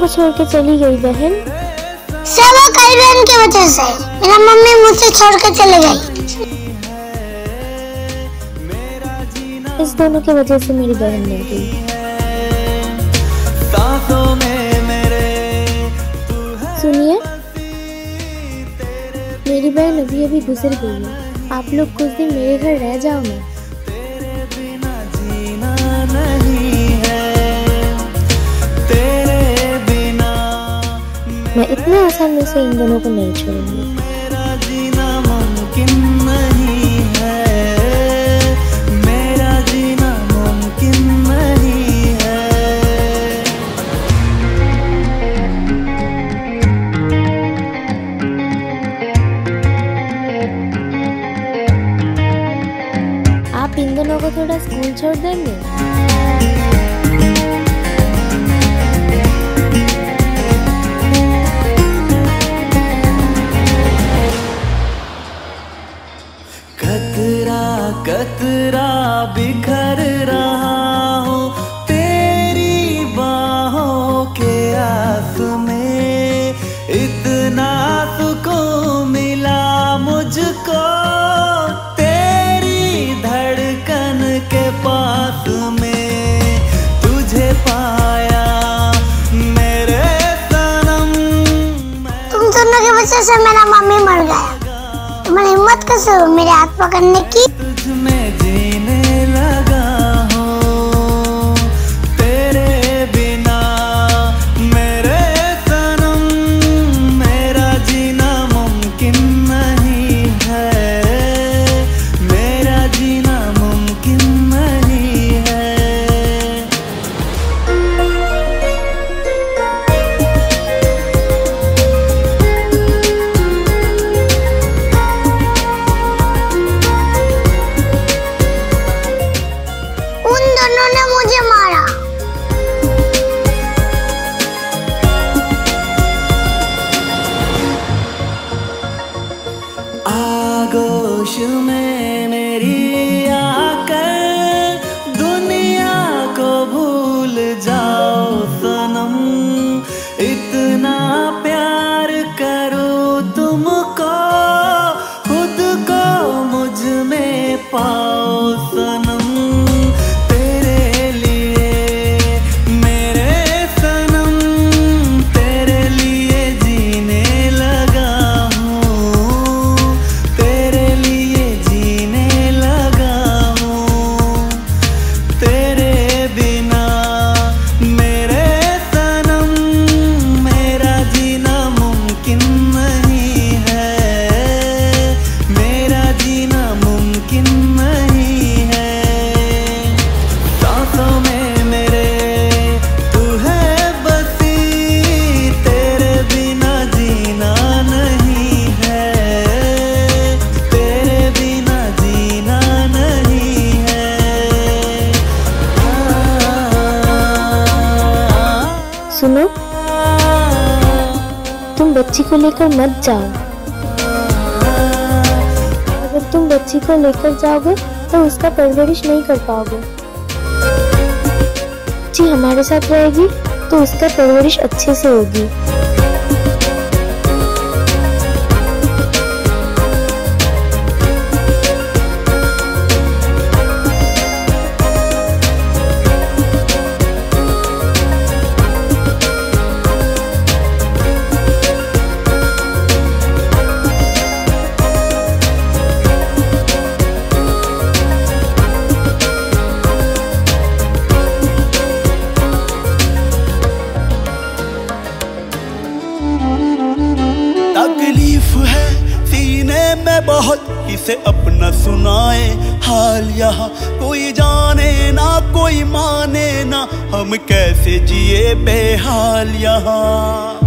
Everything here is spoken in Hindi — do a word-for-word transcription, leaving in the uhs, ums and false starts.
को छोड़ के चली गई बहन? सब कई बहन की वजह से। मेरा मम्मी मुझसे छोड़ के चले गई। इस दोनों की वजह से मेरी बहन मर गई। सुनिए, मेरी बहन अभी अभी गुजर गई है। आप लोग कुछ दिन मेरे घर रह जाओ ना। मैं इतने आसानी से इन दोनों को नहीं छोड़ूंगी। आप इन दोनों को थोड़ा स्कूल छोड़ देंगे? कतरा कतरा बिखर रहा हूँ तेरी बाहों के आस में। इतना सुकून मिला मुझको तेरी धड़कन के पास में। तुझे पाया मेरे सनम। तुम दोनों की वजह से मेरा मम्मी मर गया। तुम्हारी हिम्मत कैसे हो मेरे हाथ पकड़ने की? तुझमें जीने लगा हूँ तेरे बिना मेरे सनम। मेरा जीना मुमकिन नहीं है। मेरा जीना मुमकिन नहीं है। उन्होंने मुझे मारा। आगोश में मेरी आकर दुनिया को भूल जाओ सनम। इतना प्यार करो तुमको खुद को मुझ में पाओ सनम। सुनो, तुम बच्ची को लेकर मत जाओ। अगर तुम बच्ची को लेकर जाओगे तो उसका परवरिश नहीं कर पाओगे। बच्ची हमारे साथ रहेगी तो उसका परवरिश अच्छे से होगी। तकलीफ है सीने में बहुत, किसे अपना सुनाए हाल यहाँ। कोई जाने ना कोई माने ना, हम कैसे जिए बेहाल यहाँ।